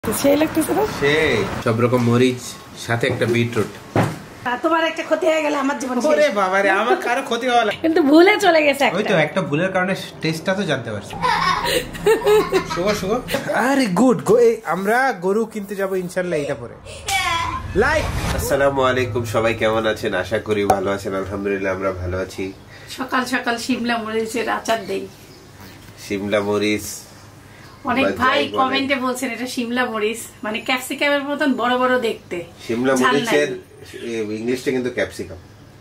সেই লাগতেছে না? সেই সব রকম মরিচ সাথে একটা বিটরুট। তোমার একটা ক্ষতি হয়ে গেল আমার জীবনে। ওরে বাবা রে, আমার কারো ক্ষতি হওয়া লাগে কিন্তু ভুলে চলে গেছে একটা। ওই তো একটা ভুলের কারণে টেস্টটা তো জানতে পারছি। শুভ আরে গুড গো, আমরা গরু কিনতে যাব ইনশাআল্লাহ এটা পরে। লাইক আসসালামু আলাইকুম, সবাই কেমন আছেন? আশা করি ভালো আছেন। আলহামদুলিল্লাহ আমরা ভালো আছি। সকাল সকাল শিমলা মরিচের আচার দেই। শিমলা মরিচ, অনেক ভাই কমেন্টে বলছেন এটা শিমলা মরিচ, মানে ক্যাপসিকামের মতন বড় বড় দেখতে। শিমলা মরিচের ইংলিশটা কিন্তু ক্যাপসিকাম।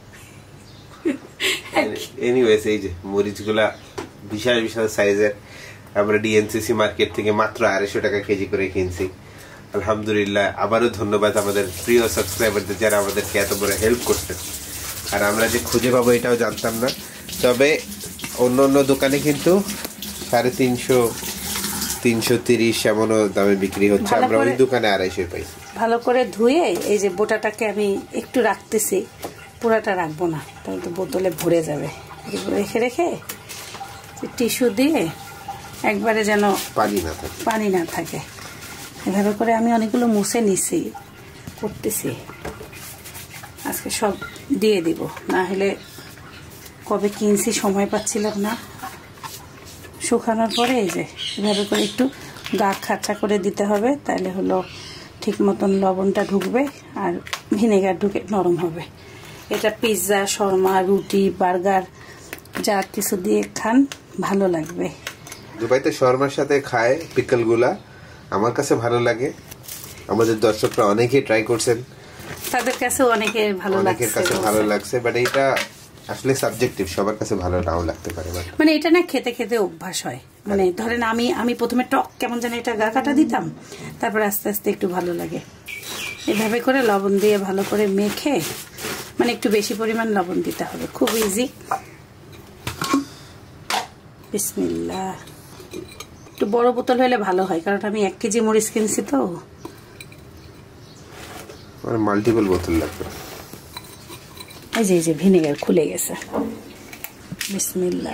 এনিওয়েজ, এই যে মরিচগুলা বিশাল বিশাল সাইজের, আমরা ডিএনসিসি মার্কেট থেকে মাত্র 250 টাকা কেজি করে কিনছি। আলহামদুলিল্লাহ, আবারও ধন্যবাদ আমাদের প্রিয় সাবস্ক্রাইবারদের যারা আমাদেরকে এত বড় হেল্প করছেন। আর আমরা যে খুঁজে পাবো এটাও জানতাম না। তবে অন্য অন্য দোকানে কিন্তু 350, 330 এমনও দামে বিক্রি হচ্ছে, আমরা ওই দোকানে 250 পাইছি। ভালো করে ধুয়ে এই যে বোটাটাকে আমি একটু রাখতেছি, পুরাটা রাখবো না, তাহলে তো বোতলে ভরে যাবে। রেখে রেখে টিস্যু দিয়ে একবারে যেন পানি না থাকে এভাবে করে আমি অনেকগুলো মুছে নিছি, করতেছি। আজকে সব দিয়ে দিব, না হলে কবে কিনছি সময় পাচ্ছিলাম না। শুকানোর পরে এই যে এভাবে করে একটু গা খাঁচা করে দিতে হবে, তাহলে হলো ঠিক মতন লবণটা ঢুকবে আর ভিনেগার ঢুকে নরম হবে। এটা পিৎজা, শর্মা, রুটি, বার্গার যা কিছু দিয়ে খান ভালো লাগবে। দুবাইতে শর্মার সাথে খায় পিকলগুলা, আমার কাছে ভালো লাগে। আমাদের দর্শকরা অনেকেই ট্রাই করছেন, তাদের কাছে অনেকের কাছে ভালো লাগছে। বাট এটা আসলে সাবজেক্টিভ, সবার কাছে ভালো নাও লাগতে পারে। মানে এটা না খেতে খেতে অভ্যাস হয়। মানে ধরেন আমি প্রথমে টক কেমন যেন এটা গা কাটা দিতাম, তারপর আস্তে আস্তে একটু ভালো লাগে। এভাবে করে লবণ দিয়ে ভালো করে মেখে, মানে একটু বেশি পরিমাণ লবণ দিতে হবে, খুব ইজি। বিসমিল্লাহ। একটু বড় বোতল হলে ভালো হয়, কারণ আমি 1 কেজি মরিচ কিনছি তো, মাল্টিপল বোতল লাগবে। এই যে ভিনেগার খুলে গেছে। বিসমিল্লাহ।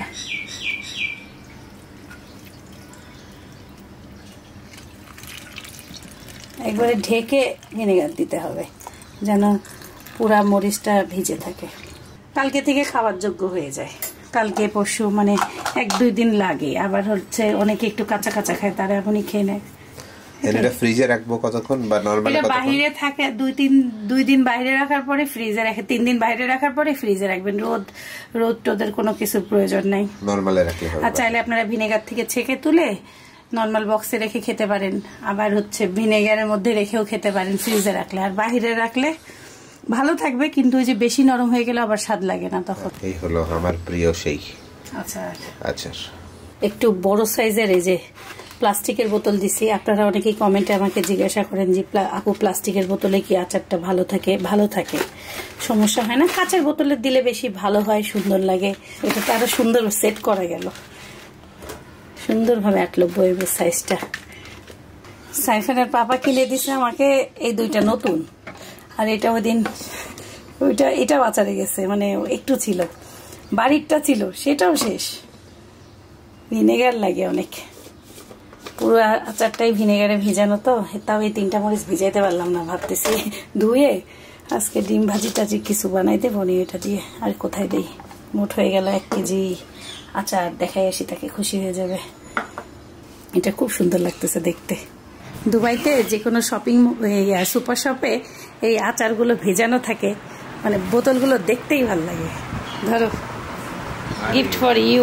একবারে ঢেকে ভিনেগার দিতে হবে যেন পুরা মরিচটা ভিজে থাকে। কালকে থেকে খাওয়ার যোগ্য হয়ে যায়। কালকে পরশু মানে 1-2 দিন লাগে। আবার হচ্ছে অনেকে একটু কাঁচা কাঁচা খায়, তারা এখনই খেয়ে নেয়। এটা ফ্রিজে রাখবো কতক্ষণ বা নরমালি কতক্ষণ? বাইরে থাকে 2 দিন বাইরে রাখার পরে ফ্রিজে রাখে, 3 দিন বাইরে রাখার পরে ফ্রিজে রাখবেন। রোদ টোদের কোনো কিছুর প্রয়োজন নাই, নরমালে রাখলে হবে। আর চাইলে আপনারা ভিনেগার থেকে ছেঁকে তুলে নরমাল বক্সে রেখে খেতে পারেন, আবার হচ্ছে ভিনেগারের মধ্যে রেখেও খেতে পারেন ফ্রিজে রাখলে। আর বাইরে রাখলে ভালো থাকবে, কিন্তু ওই যে বেশি নরম হয়ে গেলে আবার স্বাদ লাগে না তখন। এই হলো আমার প্রিয় সেই আচ্ছা একটু বড় সাইজের এই যে প্লাস্টিকের বোতল দিছি। আপনারা অনেকেই কমেন্টে আমাকে জিজ্ঞাসা করেন যে আপু প্লাস্টিকের বোতলে কি আচারটা ভালো থাকে? সমস্যা হয় না, কাঁচের বোতলে দিলে বেশি ভালো হয়, সুন্দর লাগে। এটাতে আরো সুন্দর সেট করা গেল, সুন্দরভাবে আটলো বইয়ের সাইজটা। সাইফানের পাপা কিনে দিছে আমাকে এই 2টা নতুন, আর এটা ওইদিন এটাও আচারে গেছে, মানে একটু ছিল, বাড়িরটা ছিল সেটাও শেষ। ভিনেগার লাগে অনেক, পুরো আচারটাই ভিনেগারে ভিজানো তো। তাও এই 3টা মরিচ ভিজাইতে পারলাম না, ভাবতেছি ধুয়ে আজকে ডিম ভাজি টাজি কিছু বানাই দেবো নি এটা দিয়ে। আর কোথায় দেই, মোট হয়ে গেল 1 কেজি আচার। দেখাই আসি, তাকে খুশি হয়ে যাবে। এটা খুব সুন্দর লাগতেছে দেখতে। দুবাইতে যে কোনো শপিং সুপার শপে এই আচারগুলো ভেজানো থাকে, মানে বোতলগুলো দেখতেই ভালো লাগে। ধরো, গিফট ফর ইউ।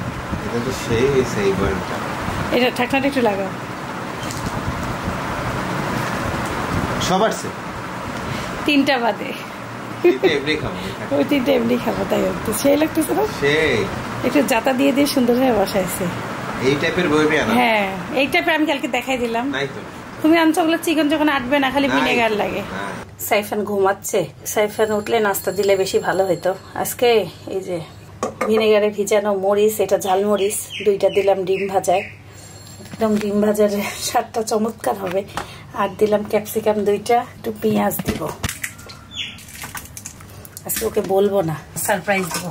এটা ঠাকনাটা একটু লাগাও। সবার 3টা বাদে ওই 3টা এমনি খাবো, তাই তো সেই লাগতেছে না? একটু জাতা দিয়ে সুন্দর হয়ে বসাইছে। এই টাইপের বইবি আনা? হ্যাঁ, এই টাইপের আমি কালকে দেখাই দিলাম। তুমি আনছো ওগুলো চিকন যখন আটবে না, খালি ভিনেগার লাগে। সাইফান ঘুমাচ্ছে, সাইফান উঠলে নাস্তা দিলে বেশি ভালো হইতো। আজকে এই যে ভিনেগারে ভিজানো মরিচ, এটা ঝাল মরিচ 2টা দিলাম ডিম ভাজায়, একদম ডিম ভাজার স্বাদটা চমৎকার হবে। আর দিলাম ক্যাপসিকাম 2টা, একটু পেঁয়াজ দিব। আজকে ওকে বলবো না, সারপ্রাইজ দিব।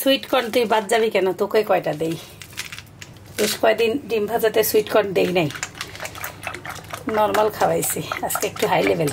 সুইট কর্ন তুই বাদ যাবি কেন? তোকে কয়টা দেই? বেশ কয়দিন ডিম ভাজাতে সুইট কর্ন দেই নাই, নর্মাল খাওয়াইছি, আজকে একটু হাই লেভেল।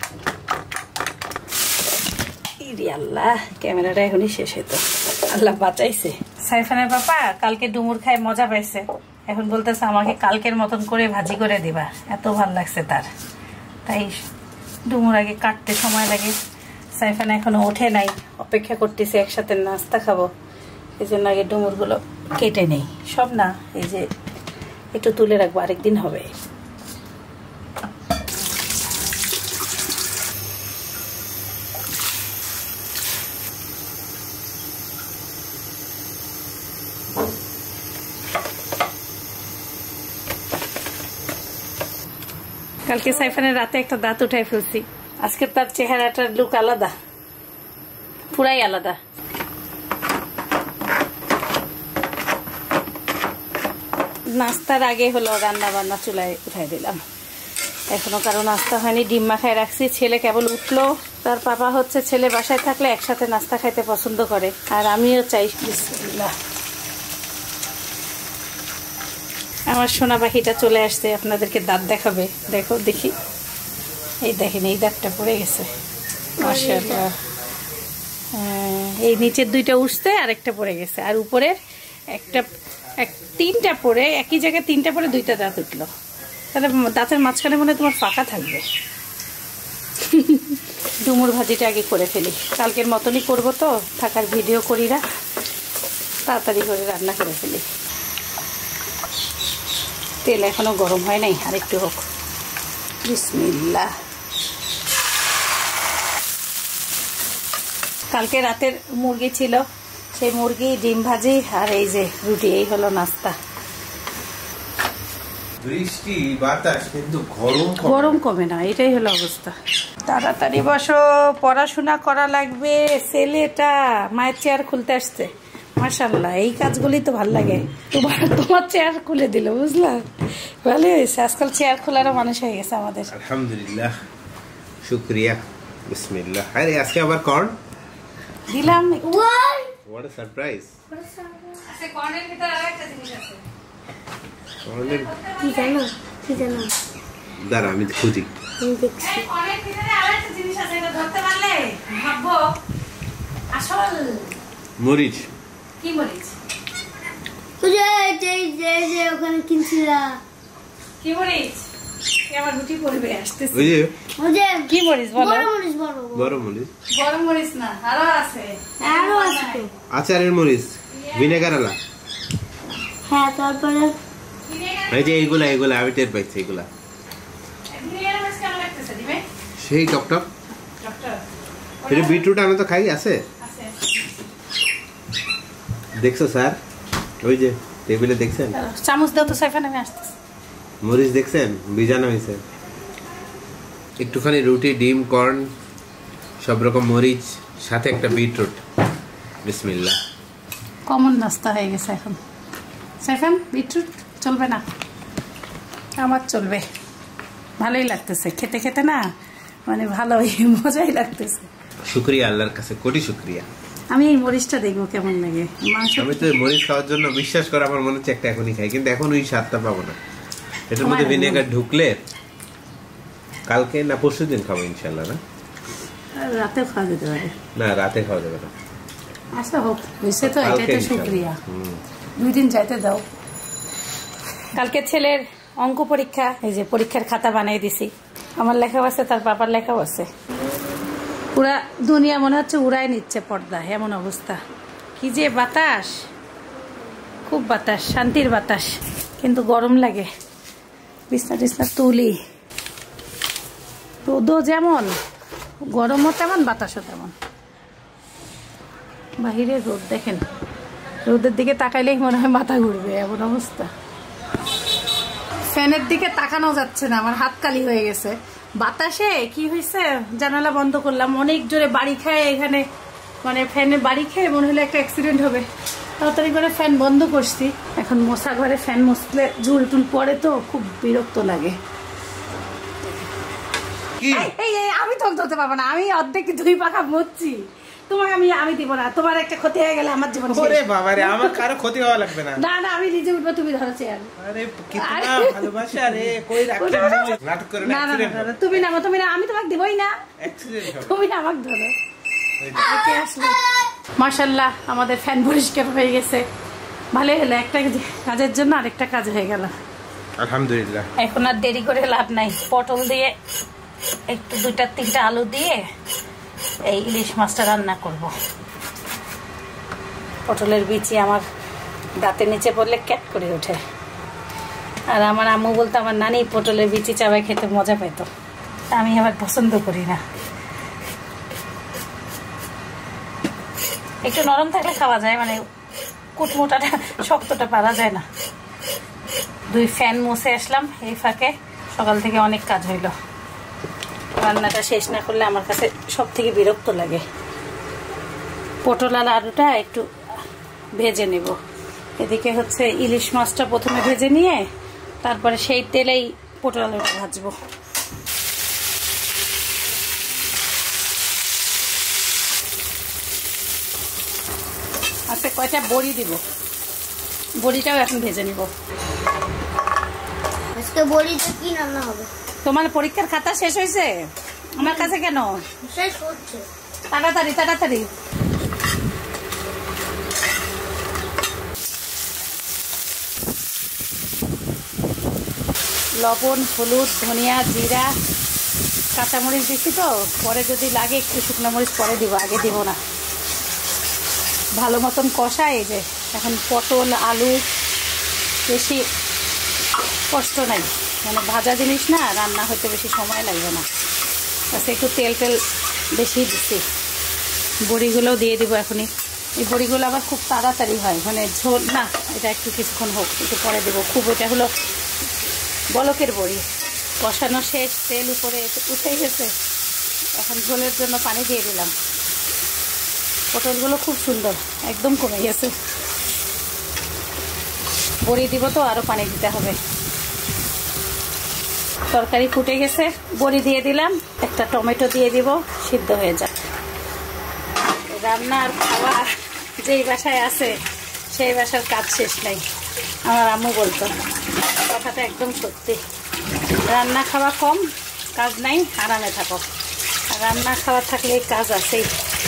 ইরি আল্লাহ, ক্যামেরাটা এখনই শেষ হতো, আল্লাহ বাঁচাইছে। সাইফানের পাপা কালকে ডুমুর খায় মজা পাইছে, এখন বলতেছে আমাকে কালকের মতন করে ভাজি করে দিবা, এত ভাল লাগছে তার। তাই ডুমুর আগে কাটতে সময় লাগে। সাইফান এখনো ওঠে নাই, অপেক্ষা করতেছে একসাথে নাস্তা খাবো, এই জন্য আগে ডুমুরগুলো কেটে নেই। সব না, এই যে একটু তুলে রাখবো, আরেকদিন হবে। কালকে সাইফানের রাতে একটা দাঁত উঠাই ফেলছি, আজকে তার চেহারাটার লুক আলাদা, পুরাই আলাদা। নাস্তার আগে হলো রান্না বান্না চুলায় উঠাই দিলাম, এখনো কারো নাস্তা হয়নি, ডিম মাখায় রাখছি। ছেলে কেবল উঠলো, তার পাপা হচ্ছে ছেলে বাসায় থাকলে একসাথে নাস্তা খাইতে পছন্দ করে, আর আমিও চাই। বিসমিল্লাহ। আমার সোনা পাখিটা চলে আসছে, আপনাদেরকে দাঁত দেখাবে। দেখো, দেখি, এই দেখেন, এই দাঁতটা পড়ে গেছে মাশাআল্লাহ। এই নিচের দুইটা উঠছে আর একটা পড়ে গেছে, আর উপরের একটা তিনটা পড়ে, একই জায়গায় তিনটা পড়ে দুইটা দাঁত উঠলো। তাহলে দাঁতের মাঝখানে মনে হয় তোমার ফাঁকা থাকবে। ডুমুর ভাজিটা আগে করে ফেলি, কালকের মতনই করবো তো, থাকার ভিডিও করি না, তাড়াতাড়ি করে রান্না করে ফেলি। তেল এখনো গরম হয় নাই, আর একটু হোক। বিসমিল্লাহ। কালকে রাতের মুরগি ছিল, সেই মুরগি, ডিম ভাজি আর এই যে রুটি, এই হলো নাস্তা। বৃষ্টি বাতাস কিন্তু গরম কমে না, এটাই হলো অবস্থা। তাড়াতাড়ি বসো, পড়াশোনা করা লাগবে। ছেলেটা মায়ের চেয়ার খুলতে আসছে, মাশাআল্লাহ, এই কাজগুলি তো ভাল লাগে। তোমার চেয়ার খুলে দিল, বুঝলা, ভালোই হয়েছে। আজকাল চেয়ার খোলারও মানুষ হয়ে গেছে আমাদের, আলহামদুলিল্লাহ, শুকরিয়া। বিসমিল্লাহ। আরে আজকে আবার কর্ন দিলাম। What a surprise. আচ্ছা, কর্নের ভিতরে আরেকটা জিনিস আছে। কর্নের কি জানো দাঁড়া, আমি খুঁজি। দেখছি কর্নের ভিতরে আরেকটা জিনিস আছে, এটা ধরতে পারলে ভাববো আসল মরিচ। কি মরিচ? যে ওখানে কিনছিলা কি মরিচ? আমার রুটি পড়বে, আসতেছে। ওই যে কি মরিচ বলো? বড় মরিচ। বড় মরিচ না, আরো আছে তো। আচারের মরিচ, ভিনেগার আলা। হ্যাঁ, তারপরে এই যে এইগুলা আমি টের পাইছি, এগুলা সেই টকটক। এটা বিটরুট আমি তো খাই, আছে। দেখছো স্যার, ওই যে টেবিলে দেখছেন, চামচ দাও তো সাইফান, আমি আসতেছি। মরিচ দেখছেন, ভিজানো হয়েছে। একটুখানি রুটি, ডিম, কর্ন, সব রকম মরিচ, সাথে একটা বিটরুট। বিসমিল্লাহ। কমন নাস্তা হয়ে গেছে এখন। সাইফান, বিটরুট চলবে না? আমার চলবে, ভালোই লাগতেছে খেতে খেতে, না মানে ভালোই মজাই লাগতেছে। শুকরিয়া আল্লাহর কাছে, কোটি শুকরিয়া। আমি এই মরিচটা দেখবো কেমন লাগে। মাংস আমি তো মরিচ খাওয়ার জন্য, বিশ্বাস করে, আমার মনে হচ্ছে একটা এখনই খাই, কিন্তু এখন ওই স্বাদটা পাবো না। এটার মধ্যে ভিনেগার ঢুকলে কালকে না পরশু দিন খাবো ইনশাল্লাহ। না, রাতে খাওয়া যেতে পারে। না, রাতে খাওয়া যাবে না। আচ্ছা হোক, হয়েছে তো, এটাই তো শুকরিয়া। 2 দিন যাইতে দাও। কালকে ছেলের অঙ্ক পরীক্ষা, এই যে পরীক্ষার খাতা বানিয়ে দিছি। আমার লেখাও আছে, তার বাবার লেখাও আছে। পুরা দুনিয়া মনে হচ্ছে উড়াই নিচ্ছে পর্দা, এমন অবস্থা। কি যে বাতাস, খুব বাতাস, শান্তির বাতাস, কিন্তু গরম লাগে। বিছনা টিছনা তুলি, রোদও যেমন, গরমও তেমন, বাতাসও তেমন। বাহিরে রোদ দেখেন, রোদের দিকে তাকাইলেই মনে হয় মাথা ঘুরবে, এমন অবস্থা। ফ্যানের দিকে তাকানো যাচ্ছে না, আমার হাত কালি হয়ে গেছে। বাতাসে কি হয়েছে, জানালা বন্ধ করলাম, অনেক জোরে বাড়ি খায় এখানে, মানে ফ্যানে বাড়ি খেয়ে মনে হলো একটা অ্যাক্সিডেন্ট হবে, তাড়াতাড়ি করে ফ্যান বন্ধ করছি। এখন মশা ঘরে ফ্যান মুছলে ঝুল টুল পড়ে তো খুব বিরক্ত লাগে। আমি তো ধরতে পারবো না, আমি অর্ধেক 2 পাখা মুছছি, তোমাকে আমি দিব না, তোমার একটা ক্ষতি হয়ে গেলে আমার জীবন। ওরে বাবা রে, আমার কারো ক্ষতি হওয়া লাগবে না। না না, আমি নিজে উঠবো, তুমি ধরো চেয়ার। আরে কিতনা ভালোবাসা রে, কই রাখছেন নাটক করে না না না, তুমি নামো, তুমি না, আমি তোমাকে দিবই না, তুমি আমাকে ধরো। মাশাআল্লাহ, আমাদের ফ্যান পরিষ্কার হয়ে গেছে, ভালোই হলো। একটা কাজের জন্য আরেকটা কাজ হয়ে গেল, আলহামদুলিল্লাহ। এখন আর দেরি করে লাভ নাই। পটল দিয়ে একটু 2-3টা আলু দিয়ে এই ইলিশ মাছটা রান্না করব। পটলের বিচি আমার দাঁতের নিচে পড়লে ক্যাট করে ওঠে, আর আমার আম্মু বলতো আমার নানি পটলের বিচি চাবাই খেতে মজা পেত, আমি আবার পছন্দ করি না। একটু নরম থাকলে খাওয়া যায়, মানে কুটমোটাটা শক্তটা পারা যায় না। 2 ফ্যান মুছে আসলাম এই ফাঁকে, সকাল থেকে অনেক কাজ হইল। রান্নাটা শেষ না করলে আমার কাছে সব থেকে বিরক্ত লাগে। পটল আর আলুটা একটু ভেজে নেব। এদিকে হচ্ছে ইলিশ মাছটা প্রথমে ভেজে নিয়ে তারপরে সেই তেলেই পটল আলুটা ভাজবো। আচ্ছা, কয়টা বড়ি দিব, বড়িটাও এখন ভেজে নিব। আজকে বড়িতে কি রান্না হবে? তোমার পরীক্ষার খাতা শেষ হয়েছে? আমার কাছে কেন? শেষ হচ্ছে। তাড়াতাড়ি তাড়াতাড়ি। লবণ, হলুদ, ধনিয়া, জিরা, কাঁচামরিচ দিচ্ছি তো, পরে যদি লাগে একটু শুকনো মরিচ পরে দিব, আগে দিব না। ভালো মতন কষাই। এই যে এখন পটল আলু বেশি কষ্ট নাই, মানে ভাজা জিনিস না, রান্না হতে বেশি সময় লাগবে না। আচ্ছা, একটু তেল বেশি দিচ্ছি। বড়িগুলোও দিয়ে দিব এখনই। এই বড়িগুলো আবার খুব তাড়াতাড়ি হয়, মানে ঝোল না, এটা একটু কিছুক্ষণ হোক, একটু পরে দেবো। খুব এটা হলো বলকের বড়ি, কষানো শেষ, তেল উপরে উঠে গেছে, এখন ঝোলের জন্য পানি দিয়ে দিলাম। পটলগুলো খুব সুন্দর, একদম কমে গেছে। বড়ি দিব তো আরও পানি দিতে হবে। তরকারি ফুটে গেছে, বড়ি দিয়ে দিলাম, একটা টমেটো দিয়ে দিব, সিদ্ধ হয়ে যাক। রান্না আর খাওয়া যেই বাসায় আছে সেই বাসার কাজ শেষ নাই, আমার আম্মু বলতো, কথাটা একদম সত্যি। রান্না খাওয়া কম, কাজ নাই, আরামে থাকো। আর রান্না খাওয়া থাকলে কাজ আছেই।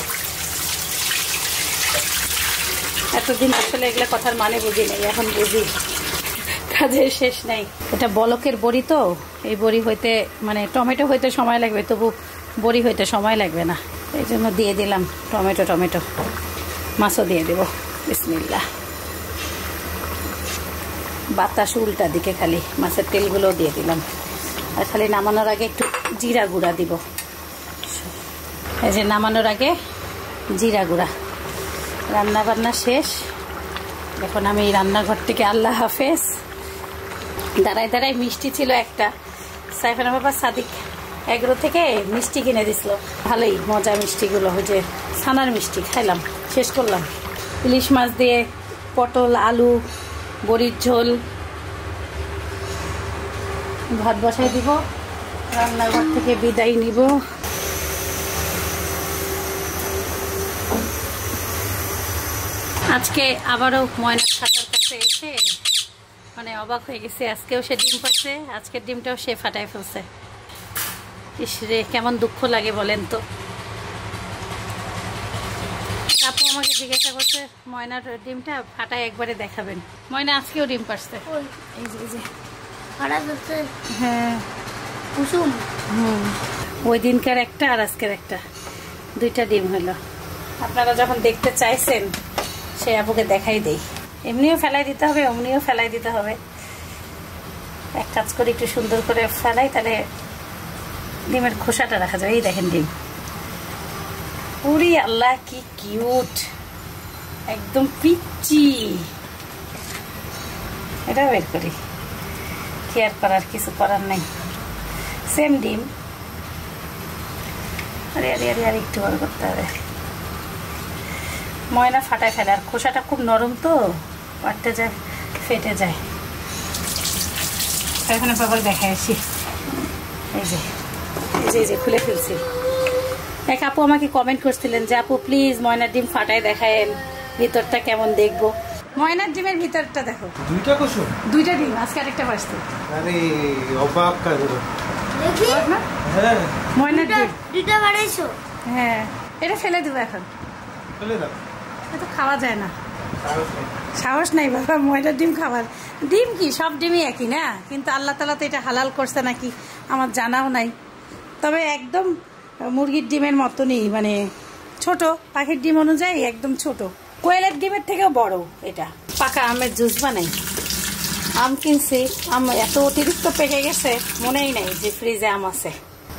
এতদিন আসলে এগুলো কথার মানে বুঝি নেই, এখন বুঝি, কাজের শেষ নাই। এটা বলকের বড়ি তো, এই বড়ি হইতে মানে টমেটো হইতে সময় লাগবে, তবু বড়ি হইতে সময় লাগবে না, এই জন্য দিয়ে দিলাম টমেটো। মাছও দিয়ে দেব। বিসমিল্লাহ। বাতাস উল্টা দিকে, খালি মাছের তেলগুলোও দিয়ে দিলাম। আর খালি নামানোর আগে একটু জিরা গুঁড়া দিব। এই যে নামানোর আগে জিরা গুঁড়া। রান্না বান্না শেষ, এখন আমি এই রান্নাঘর থেকে আল্লাহ হাফেজ। দাঁড়ায় মিষ্টি ছিল একটা, সাইফানা বাবা সাদিক এগ্রো থেকে মিষ্টি কিনে দিছিল, ভালোই মজা মিষ্টিগুলো, ওই যে ছানার মিষ্টি খাইলাম, শেষ করলাম। ইলিশ মাছ দিয়ে পটল আলু বড়ির ঝোল, ভাত বসাই দিব, রান্নাঘর থেকে বিদায় নিব। আজকে আবারও ময়নার খাতার কাছে এসে মানে অবাক হয়ে গেছে। আজকেও সে ডিম পাচ্ছে, আজকের ডিমটাও সে ফাটাই ফেলছে। ইসরে, কেমন দুঃখ লাগে বলেন তো। আপু আমাকে জিজ্ঞাসা করছে ময়নার ডিমটা ফাটায় একবারে দেখাবেন। ময়না আজকেও ডিম পাচ্ছে, এই যে হ্যাঁ কুসুম। ওই দিনকার একটা আর আজকের একটা, 2টা ডিম হলো। আপনারা যখন দেখতে চাইছেন সেই আপুকে দেখাই দেই। এমনিও ফেলাই দিতে হবে, অমনিও ফেলাই দিতে হবে। এক কাজ করে একটু সুন্দর করে ফেলাই, তাহলে ডিমের খোসাটা রাখা যাবে। এই দেখেন ডিম, উরি আল্লাহ কি কিউট, একদম পিচ্চি। এটা বের করি, কেয়ার করার কিছু করার নেই, সেম ডিম। আরে আরে আরে আর একটু বড় করতে হবে। ময়না ফাটায় ফেলে, আর খোসাটা খুব নরম তো, পাটতে যায়, ফেটে যায়। এখানে বাবার দেখায় আসি, এই যে খুলে ফেলছি। এক আপু আমাকে কমেন্ট করছিলেন যে আপু প্লিজ ময়নার ডিম ফাটায় দেখায়েন, ভিতরটা কেমন দেখবো। ময়নার ডিমের ভিতরটা দেখো, দুইটা কুসুম, দুইটা ডিম, আজকে আরেকটা বাসছে। আরে অবাক কাণ্ড। দেখি হ্যাঁ ময়নার ডিম দুইটা বাড়াইছো। হ্যাঁ, এটা ফেলে দেবো এখন, ফেলে দাও, এটা খাওয়া যায় না, সাহস নাই বাবা ময়নার ডিম খাবার। ডিম কি সব ডিমই একই না, কিন্তু আল্লাহ তাআলা তো এটা হালাল করছে নাকি আমার জানাও নাই। তবে একদম মুরগির ডিমের মতনই, মানে ছোট, পাখির ডিম অনুযায়ী একদম ছোট, কোয়েলের ডিমের থেকেও বড়। এটা পাকা আমের জুস বানাই, আম কিনছি, আম এত অতিরিক্ত পেকে গেছে মনেই নাই যে ফ্রিজে আম আছে।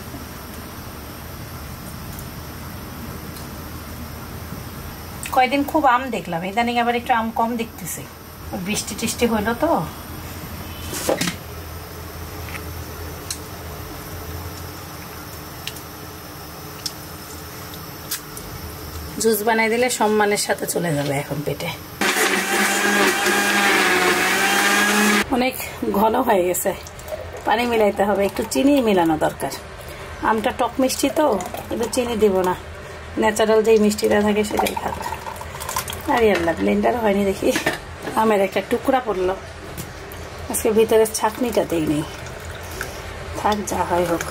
কয়দিন খুব আম দেখলাম, ইদানিং আবার একটু আম কম দেখতেছি, বৃষ্টি টিষ্টি হইলো তো। জুস বানাই দিলে সম্মানের সাথে চলে যাবে এখন পেটে। অনেক ঘন হয়ে গেছে, পানি মিলাইতে হবে, একটু চিনি মিলানো দরকার। আমটা টক মিষ্টি তো, একটু চিনি দিব না, ন্যাচারাল যেই মিষ্টিটা থাকে সেটাই খাব। আরে আল্লাহ, ব্লেন্ডার হয়নি দেখি, আমের একটা টুকরা পড়লো, আজকে ভিতরে ছাঁকনিটা দেই নেই, থাক যা হয় হোক।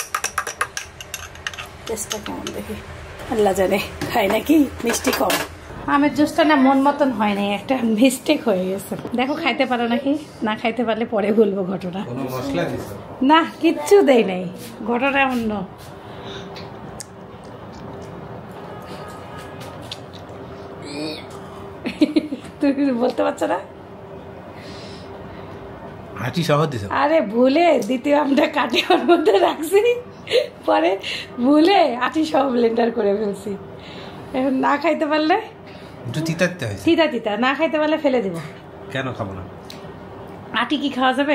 টেস্টটা কেমন দেখি, আল্লাহ জানে খাই নাকি মিষ্টি কম। আমের জুসটা না মন মতন হয় নাই, একটা মিস্টেক হয়ে গেছে। দেখো খাইতে পারো নাকি, না খাইতে পারলে পরে বলবো ঘটনা। না কিচ্ছু দেই নাই, ঘটনা অন্য। তুই কিছু বলতে পারছো না? আটি সহ দিছ? আরে ভুলে দ্বিতীয় আমটা কাটে ওর মধ্যে রাখছি, পরে ভুলে আটি সহ ব্লেন্ডার করে ফেলছি। এখন না খাইতে পারলে একটু তিতা দিতে হয়, তিতা তিতা, না খাইতে পারলে ফেলে দিব। কেন খাবো না? আটি কি খাওয়া যাবে?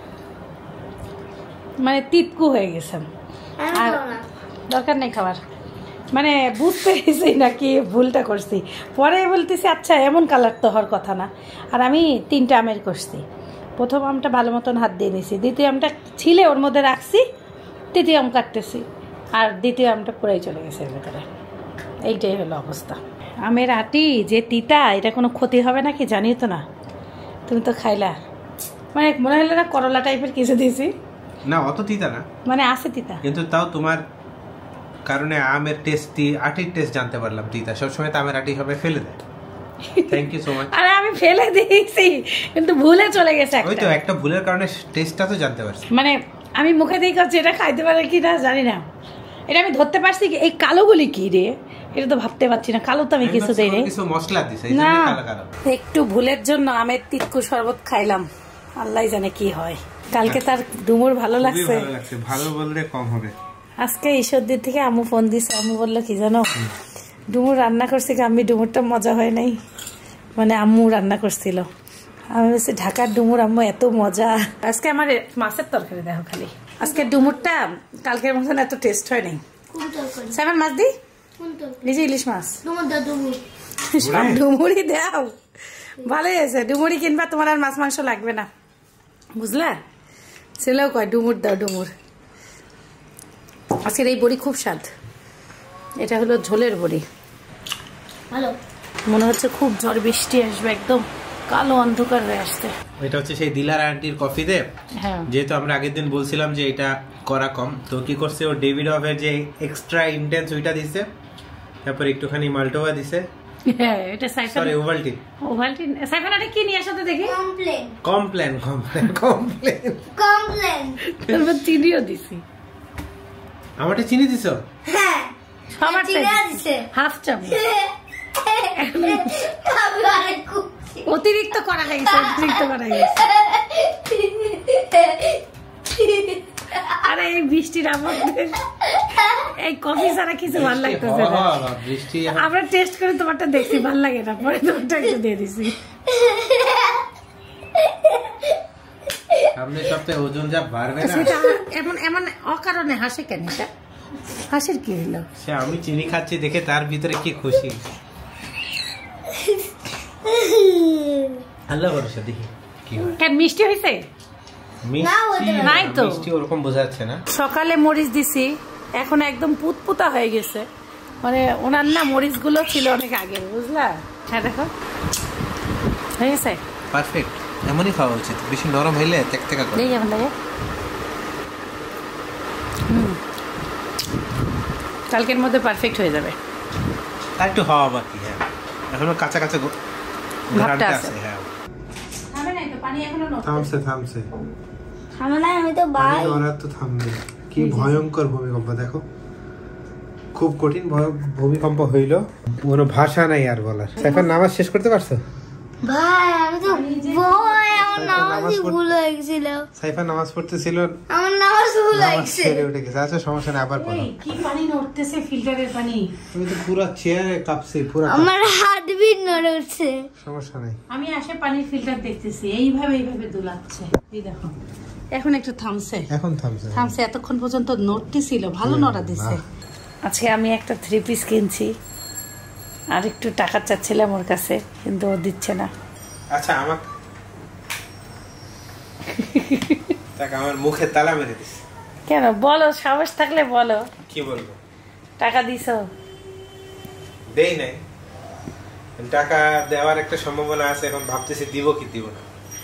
মানে তিতকু হয়ে গেছে, আর দরকার নেই খাবার। মানে বুঝতে পেরেছি নাকি ভুলটা করছি, পরে বলতেছি আচ্ছা এমন কালার তো হওয়ার কথা না। আর আমি 3টা আমের করছি, প্রথম আমটা ভালো মতন হাত দিয়ে নিয়েছি, দ্বিতীয় আমটা ছিলে ওর মধ্যে রাখছি, তৃতীয় আম কাটতেছি, আর দ্বিতীয় আমটা পুরাই চলে গেছে এর ভেতরে। এইটাই হলো অবস্থা। আমের আটি যে তিতা, এটা কোনো ক্ষতি হবে নাকি জানিও তো না, তুমি তো খাইলা, মানে মনে হলো না করলা টাইপের কিছু দিয়েছি। না অত তিতা না, মানে আছে তিতা, কিন্তু তাও তোমার কারণে আমের টেস্ট, আটির টেস্ট জানতে পারলাম। তিতা সবসময় তো আমের আটি হবে ফেলে দেয়। Thank you so much. আরে আমি ফেলে দিয়েছি কিন্তু ভুলে চলে গেছে একটা। ওই তো একটা ভুলের কারণে টেস্টটা তো জানতে পারছি। মানে আমি মুখে দিয়ে করছি, এটা খাইতে পারে কি না জানি না, এটা আমি ধরতে পারছি। এই কালোগুলি কি রে, এটা তো ভাবতে পারছি না। কালো তো আমি কিছু দেই রে, কিছু মশলা দিছে না, একটু ভুলের জন্য আমের তিতকু শরবত খাইলাম, আল্লাহ জানে কি হয়। কালকে তার ডুমুর ভালো লাগছে, ভালো বললে কম হবে। আজকে ঈশ্বরদীর থেকে আম্মু ফোন দিছে, আম্মু বললো কি জানো, ডুমুর রান্না করছে, আমি ডুমুরটা মজা হয় নাই, মানে আম্মু রান্না করছিল। আমি বলছি ঢাকার ডুমুর আম্মু এত মজা। আজকে আমার মাছের তরকারি দেখো খালি, আজকে ডুমুরটা কালকের মতন এত টেস্ট হয় নাই। সেভেন মাছ দি, নিজে ইলিশ মাছ, ডুমুরি দাও, ভালোই আছে। ডুমুরি কিনবা, তোমার আর মাছ মাংস লাগবে না, বুঝলা? ছেলেও কয় ডুমুর দাও, ডুমুর। আজকের এই বড়ি খুব স্বাদ, এটা হলো ঝোলের বড়ি। ভালো মনে হচ্ছে খুব ঝড় বৃষ্টি আসবে, একদম কালো অন্ধকার হয়ে আসছে। এটা হচ্ছে সেই দিলার আন্টির কফিতে, হ্যাঁ, যেহেতু আমরা আগের দিন বলছিলাম যে এটা করা কম, তো কি করছে ও ডেভিড অফের যে এক্সট্রা ইন্টেন্স ওইটা দিছে, তারপর একটুখানি মাল্টোয়া দিছে। হ্যাঁ এটা Saifan, sorry Ovaltine, Ovaltine. Saifan এটা কি নিয়ে আসো তো দেখি। Complan Complan Complan Complan Complan, তারপর চিনিও দিছি। আমারটা চিনি দিছো? হ্যাঁ আমারটা চিনি দিছে হাফ চামচ। আমি অনেক খুশি, অতিরিক্ত করা হয়ে গেছে, অতিরিক্ত করা হয়ে গেছে। আরে এই বৃষ্টির মধ্যে এই কফি ছাড়া কিছু ভালো লাগতেছে না। আমরা টেস্ট করে তোমারটা দেখছি, ভালো লাগে না, পরে তোমারটা একটু দিয়ে দিছি। সামনের সপ্তাহে ওজন যা বাড়বে না, সেটা এমন এমন অকারণে হাসে কেন? এটা হাসির কি হলো? সে আমি চিনি খাচ্ছি দেখে তার ভিতরে কি খুশি। আল্লাহ ভরসা, দেখি কি হয়। কেন মিষ্টি হয়েছে? নাই তো, মিষ্টি ওরকম বোঝা যাচ্ছে না। সকালে মরিচ দিছি, এখন একদম পুতপুতা হয়ে গেছে, মানে ওনার না মরিচগুলো ছিল অনেক আগে, বুঝলা? হ্যাঁ দেখো হয়ে গেছে পারফেক্ট। এমনই খাওয়া উচিত, বেশি নরম হইলে তেকতেকা করে। এই যেমন লাগে কালকের মধ্যে পারফেক্ট হয়ে যাবে। আর একটু হাওয়া বাকি, হ্যাঁ এখনো কাঁচা কাঁচা ঘ্রাণটা আছে। হ্যাঁ থামে নাই তো, পানি এখনো নড়ছে। থামছে থামে না, আমি তো বাই। ওরা তো থামবে। কি ভয়ঙ্কর ভূমিকম্প দেখো, খুব কঠিন ভূমিকম্প হইল, কোনো ভাষা নাই আর বলার। সাইফার নামাজ শেষ করতে পারছো? ভাই আমি তো ভয়, আমার নামাজ ভুল হয়ে গেছিল। সাইফার নামাজ পড়তেছিল, আমার নামাজ ভুল হয়ে গেছে। ছেড়ে উঠে গেছে। আচ্ছা সমস্যা নেই, আবার পড়ো। কি পানি নড়তেছে, ফিল্টারের পানি। তুমি তো পুরো চেয়ারে কাঁপছে, পুরো আমার হাত বিট নড়ে উঠছে। সমস্যা নাই। আমি আসে পানির ফিল্টার দেখতেছি, এইভাবে দুলাচ্ছে। এই দেখো এখন একটু থামছে, এখন থামছে। এতক্ষণ পর্যন্ত নড়তেছিল, ভালো নড়া দিছে। আজকে আমি একটা 3 পিস কিনছি, আর একটু টাকা চাচ্ছিলাম ওর কাছে, কিন্তু ও দিচ্ছে না। আচ্ছা আমার মুখে তালা মেরে দিস কেন? বলো, সাহস থাকলে বলো। কি বলবো? টাকা দিছো? দেই নাই, টাকা দেওয়ার একটা সম্ভাবনা আছে, এখন ভাবতেছি দিব কি দিব না।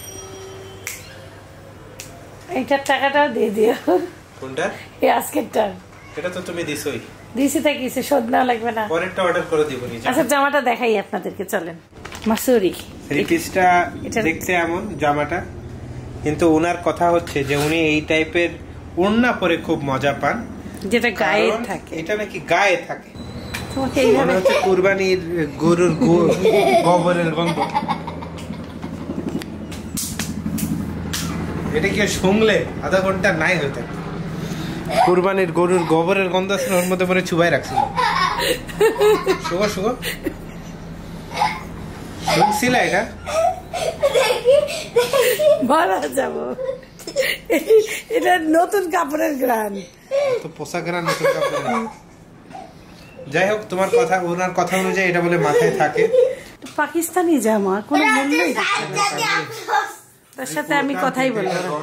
এইটার টাকাটাও দিয়ে দিও। কোনটা? এই আজকেরটার। এটা তো তুমি দিছই। দিছি তা কিছু শোধ নেওয়া লাগবে না। পরেরটা অর্ডার করে দিব নিজে। আচ্ছা জামাটা দেখাই আপনাদেরকে, চলেন। মাসুরি 3 পিসটা দেখতে এমন জামাটা, কিন্তু ওনার কথা হচ্ছে যে উনি এই টাইপের ওড়না পরে খুব মজা পান, যেটা গায়ে থাকে। এটা নাকি গায়ে থাকে। তোমাকে এইভাবে হচ্ছে কুরবানির গরুর গোবরের গন্ধ। এটা কি শুনলে আধা ঘন্টা নাই হইতে। কুরবানির গরুর গোবরের গন্ধ আছে, ওর মধ্যে পরে চুবাই রাখছিল। শুনছিল এটা? মারা যাব। এটা নতুন কাপড়ের গ্রান, তো পোশাক গ্রান নতুন কাপড়। যাই হোক, তোমার কথা, ওনার কথা অনুযায়ী এটা বলে মাথায় থাকে। পাকিস্তানি জামা, কোনো মূল্যই দিচ্ছে না। তার সাথে আমি কথাই বলবো না।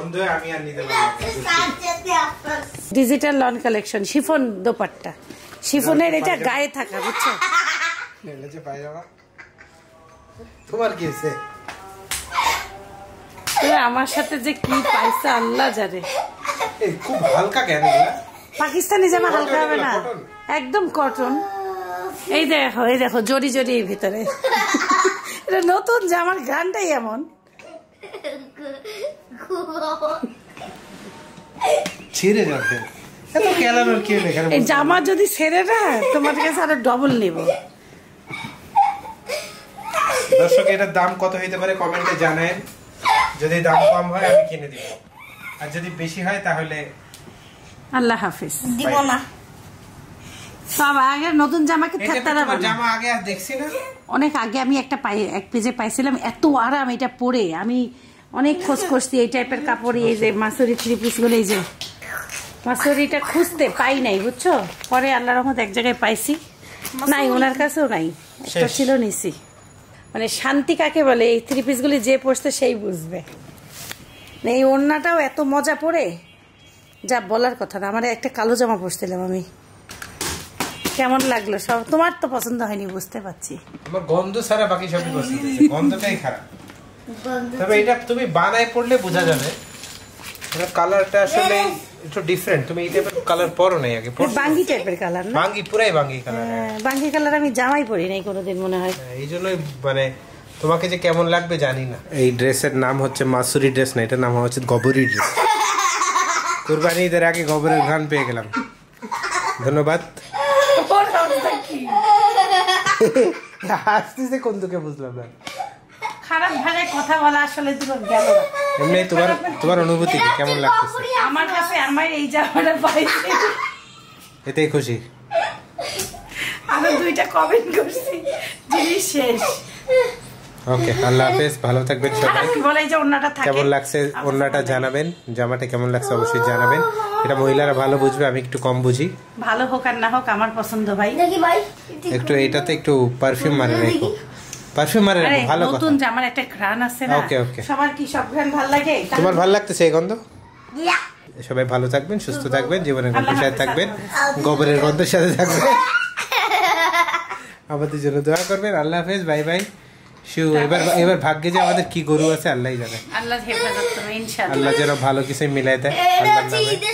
Digital lawn collection, chiffon dupatta, শিফনের এটা গায়ে থাকা, বুঝছো? তোমার কি হয়েছে? আমার সাথে যে কি পাইছে আল্লাহ জানে। খুব হালকা কেন? পাকিস্তানি জামা হালকা হবে না, একদম কটন। এই দেখো জড়ি জড়ি এর ভিতরে। এটা নতুন জামার গানটাই এমন। ছিঁড়ে যাবে। এই জামা যদি ছেড়ে না, তোমার কাছে আরো ডবল নিব। দর্শক, এটার দাম কত হইতে পারে কমেন্টে জানান। যদি দাম কম হয় আমি কিনে দিব, আর যদি বেশি হয় তাহলে আল্লাহ হাফেজ। দিব না। সব আগে নতুন জামাকে জামা আগে আর দেখছি না, অনেক আগে আমি এক পেজে পাইছিলাম, এত আরাম এটা পরে। আমি অনেক খোঁজ করছি এই টাইপের কাপড়, এই যে মাসুরি 3 পিস গুলো, এই যে মাসুরিটা খুঁজতে পাই নাই, বুঝছো? পরে আল্লাহর রহমত এক জায়গায় পাইছি, নাই ওনার কাছেও নাই, একটা ছিল নিছি। মানে শান্তি কাকে বলে, এই 3 পিস গুলি যে পড়ছে সেই বুঝবে। এই ওড়নাটাও এত মজা পরে, যা বলার কথা না। আমার একটা কালো জামা পরছিলাম আমি, কেমন লাগলো সব? তোমার তো পছন্দ হয়নি, বুঝতে পারছি। আমার গন্ধ ছাড়া বাকি সবই পছন্দ হয়েছে, গন্ধটাই খারাপ। তবে এটা তুমি বানায় পড়লে বোঝা যাবে, এটা কালারটা আসলে একটু ডিফারেন্ট। তুমি এই টাইপের কালার পরো নাই আগে? বাঙ্গি টাইপের কালার না? বাঙ্গি, পুরাই বাঙ্গি কালার। বাঙ্গি কালার আমি জামাই পরি নাই কোনোদিন মনে হয়, এই জন্যই মানে তোমাকে যে কেমন লাগবে জানি না। এই ড্রেসের নাম হচ্ছে মাসুরি ড্রেস না, এটার নাম হচ্ছে গবরি ড্রেস। কুরবানি ঈদের আগে গবরের ঘ্রাণ পেয়ে গেলাম। ধন্যবাদ। হাসতেছে কোন দিকে বুঝলাম না। খারাপ ভাষায় কথা বলা আসলে তোমার গেল না। এমনি তোমার অনুভূতি কেমন লাগতেছে? আমার কাছে আমার এই জামাটা পাইছি, এতেই খুশি। আমি 2টা কমেন্ট করছি, জিনিস শেষ। ওকে, আল্লাহ হাফেজ, ভালো থাকবেন সবাই। কেমন লাগছে ওড়নাটা জানাবেন, জামাটা কেমন লাগছে অবশ্যই জানাবেন। এটা মহিলারা ভালো বুঝবে, আমি একটু কম বুঝি। ভালো হোক আর না হোক আমার পছন্দ ভাই। দেখি ভাই একটু এটাতে একটু পারফিউম মারে রাখো, পারফিউম মারে রাখো, ভালো কথা। নতুন জামার একটা ঘ্রাণ আছে না? ওকে ওকে। সবার কি সব ঘ্রাণ ভালো লাগে? তোমার ভালো লাগতেছে এই গন্ধ? সবাই ভালো থাকবেন, সুস্থ থাকবেন, জীবনের গল্পের সাথে থাকবেন, গোবরের গন্ধের সাথে থাকবেন। আমাদের জন্য দোয়া করবেন। আল্লাহ হাফেজ, বাই বাই। এবার ভাগ্যে যে আমাদের কি গরু আছে আল্লাহ জানে। আল্লাহ হেফাজত করবে ইনশাআল্লাহ। আল্লাহ যেন ভালো কিছু মিলাই দেয় আল্লাহর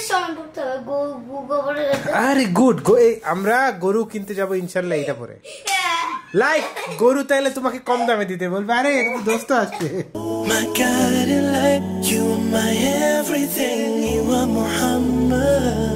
নামে। আরে গুড, আমরা গরু কিনতে যাব ইনশাআল্লাহ এটা পরে। লাইক গরু তাইলে তোমাকে কম দামে দিতে বলবে। আরে এরকম দোস্ত আসছে। My guiding light, you are my everything, you are Muhammad.